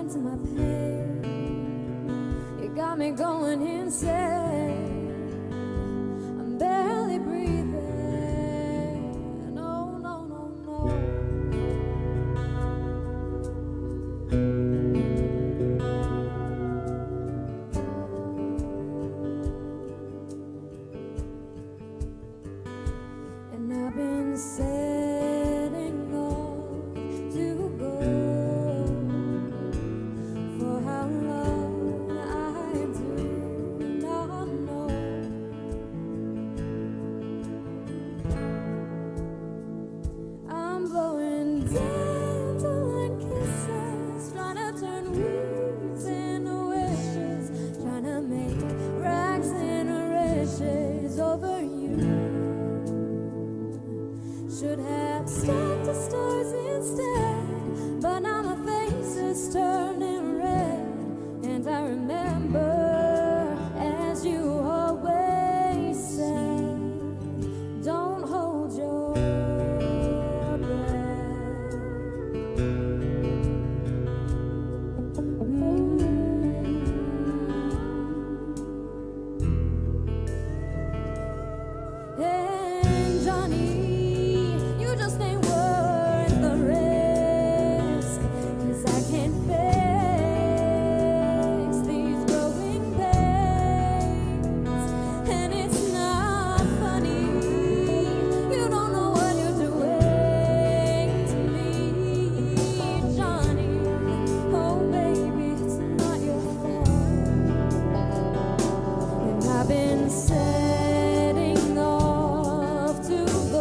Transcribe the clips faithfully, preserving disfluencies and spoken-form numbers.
into my pain. You got me going insane. I'm barely breathing. No, no, no, no. And I've been setting off to go. For how long I do not know. I'm blowing dandelion kisses, trying to turn weeds into wishes, trying to make rags into riches over you. Should have stuck to stars instead, but now my face is turning red. And I remember, as you always say, don't hold your breath. Mm. And Johnny, just ain't worth the risk, 'cause I can't fix these growing pains. And it's not funny, you don't know what you're doing to me, Johnny. Oh baby, it's not your fault. And I've been setting off to go.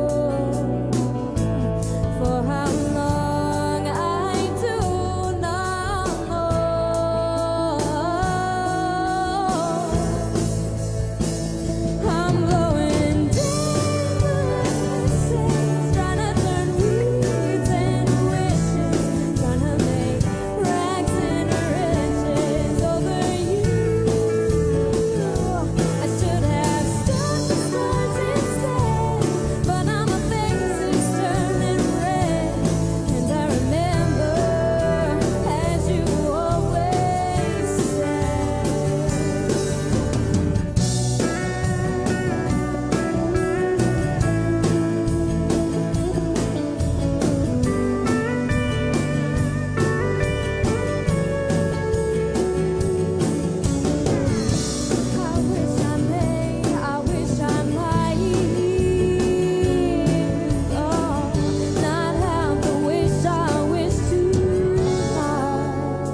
For how long I do not know. I'm blowing dandelions, trying to turn weeds into wishes, trying to make rags into riches over you. I should have stuck to stars instead, but now my face is turning red. And I remember, as you always said. I wish I may, I wish I might, oh, not have the wish I wish tonight.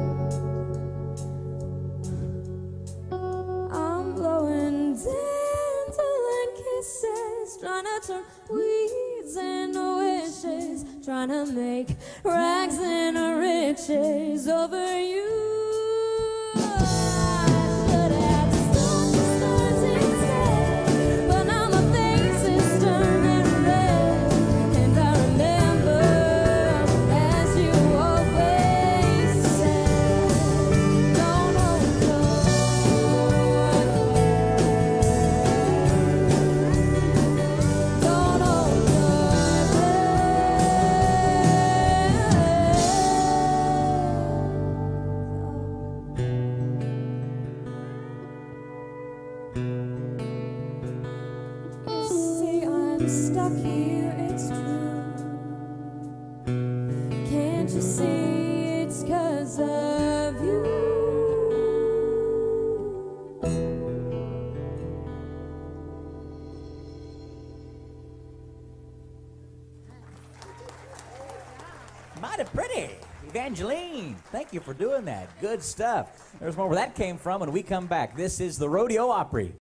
I'm blowing dandelion kisses, trying to turn weeds into wishes, trying to make rags into riches over you. I should have stuck to stars instead, but now my face is turning red. And I remember, as you always said, don't hold your breath. Don't hold your breath. You see, I'm stuck here, it's true. Can't you see it's 'cause of you? Mighty pretty. Evangeline, thank you for doing that. Good stuff. There's more where that came from when we come back. This is the Rodeo Opry.